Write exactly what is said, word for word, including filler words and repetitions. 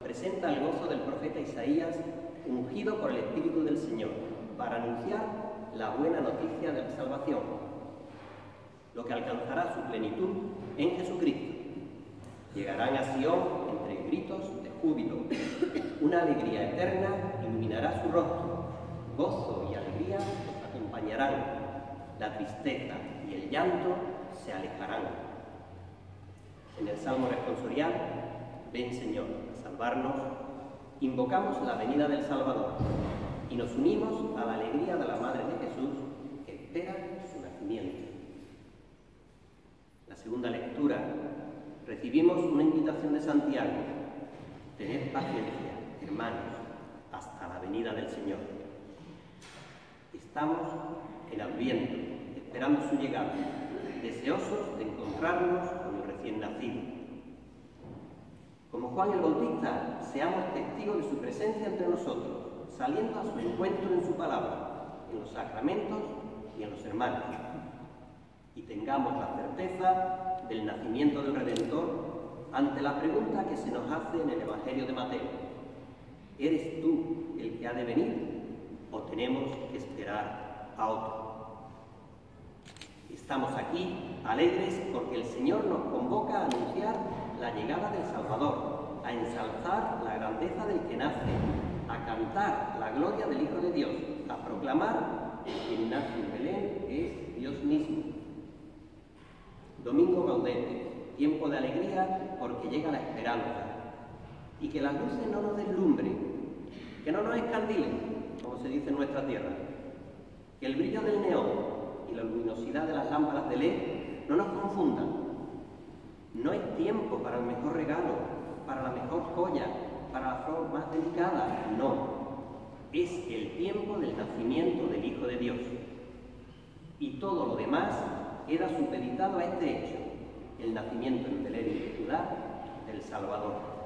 presenta el gozo del profeta Isaías, ungido por el Espíritu del Señor, para anunciar la buena noticia de la salvación, lo que alcanzará su plenitud en Jesucristo. Llegarán a Sión entre gritos de júbilo. Una alegría eterna iluminará su rostro. Gozo y alegría los acompañarán. La tristeza y el llanto se alejarán. En el Salmo responsorial, ven Señor a salvarnos, invocamos la venida del Salvador y nos unimos a la alegría de la Madre de Jesús que espera su nacimiento. La segunda lectura, recibimos una invitación de Santiago: tened paciencia, hermanos, hasta la venida del Señor. Estamos en Adviento, esperando su llegada, deseosos de encontrarnos con el recién nacido. Como Juan el Bautista, seamos testigos de su presencia entre nosotros, saliendo a su encuentro en su palabra, en los sacramentos y en los hermanos. Y tengamos la certeza del nacimiento del Redentor ante la pregunta que se nos hace en el Evangelio de Mateo: ¿eres tú el que ha de venir o tenemos que esperar a otro? Estamos aquí alegres porque el Señor nos convoca a anunciar la llegada del Salvador, a ensalzar la grandeza del que nace, a cantar la gloria del Hijo de Dios, a proclamar que quien nace en Belén es Dios mismo. Domingo Gaudete, tiempo de alegría porque llega la esperanza, y que las luces no nos deslumbren, que no nos escandilen, como se dice en nuestra tierra, que el brillo del neón y la luminosidad de las lámparas de L E D no nos confundan. No es tiempo para el mejor regalo, para la mejor joya, para la flor más delicada, no. Es el tiempo del nacimiento del Hijo de Dios. Y todo lo demás queda supeditado a este hecho, el nacimiento en Belén y Judá del Salvador.